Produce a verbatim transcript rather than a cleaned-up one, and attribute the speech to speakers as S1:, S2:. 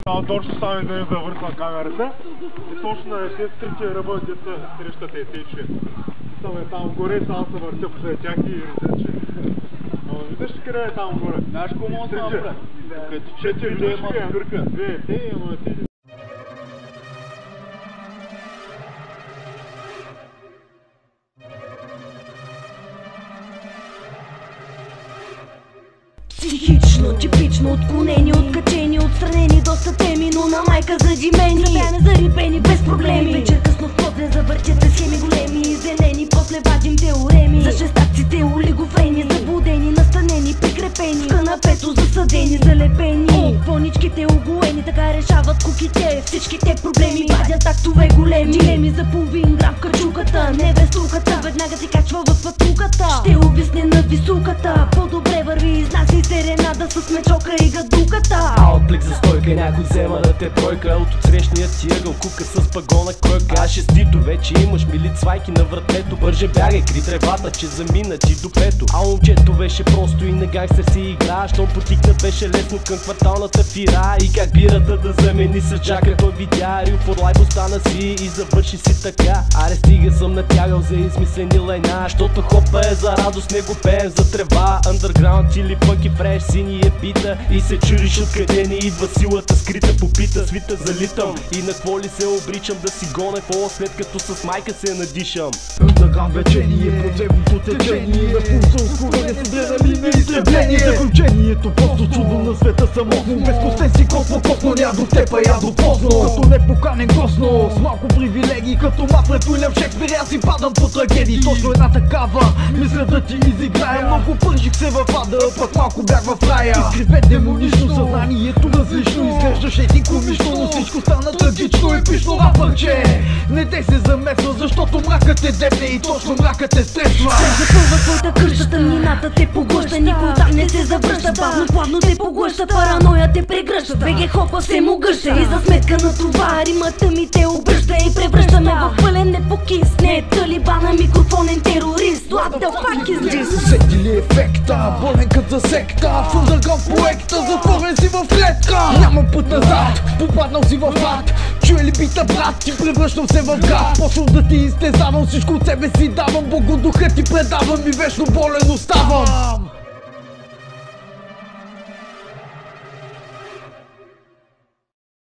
S1: Трябва точно само да не завъртва камерата и точно на тези трите ръба, де са срещат е тече. Съм е там горе, само се въртя послед тях и рече. Но виждаш къде е там горе?
S2: Знаеш какво мога да направя? Като четири людей има спирка.
S1: Две, те има ти.
S3: Психично, типично, отклонени, откачени, отстранени доста теми, но на майка задимени. Забяне зарибени без проблеми. Вечер късно в подне завъртят се схеми големи и зелени, после вадим теореми. За шестакците олигофрени, заблудени, настанени, прикрепени в канапето, засадени, залепени. Фоничките оголени, така решават куките всичките проблеми. Вадят актове големи, дилеми за половин грам в качулката. Невестулката веднага се качва в пътулката. Ще обясня на висулката, по-добре върви, изнася серенада с мечока и гадулката.
S4: А отплик за стойка, някой взема да те тройка. От отсрещния ти ъгъл кука с пагона кройка. А шестито вече имаш мили цвайки на вратето. Бърже бягай, кри тревата, че замина ти до пето. А момчето беше просто и на гангстер си игра. Щом потикна беше лесно към кварталната фира. И как бирата да замени с джака, той видя Рил for Life остана си и завърши си така. Аре стига съм натягал за измислени лайна, щото хопа е за радост, не го пеем за трева. Underground или фънки фреш, сини е бита и се чудиш откъде ни идва силата скрита. Попита свита залитам и на какво ли се обричам да си гоня фола, след като с майка се надишам.
S5: Underground вечение, подземното течение, на пулса ускорение с адреналина и изтребление. Заключението просто чудо на света самотно, безкостен си космо, косно ня до теб, а я до поздно. Като непоканен косно, с малко привилегии, като Мафред Уилям Шекспир, аз си падам по трагедии. Точно една такава, мисля да ти изиграя. Много пържих се в ада, пък малко бях в рая. Изкриве демонично, съзнанието различно. Изглеждаш ети комично, но всичко стана трагично и пишно рапърче. Не дей се замесва, защото мракът е дебне и точно мракът е стресва.
S3: Се запълва твоята къща, тъмнината те поглъща, никой там не се завръща. Бавно, плавно те поглъща, параноя те прегръща. Беге хопа се му гъща и за сметка на това римата ми те обръща и превръщаме в пълен непокис. Не е талибана, микрофонен терорист. What the fuck is this?
S5: Усети ли ефекта, болен като за секта, в underground проекта, затворен си в клетка. Няма път назад, попаднал си в ад. Чуе ли бита брат, ти превръщам се в гад. Почвам да ти изтезавам, всичко от себе си давам, Богу духа ти предавам и вечно болен оставам.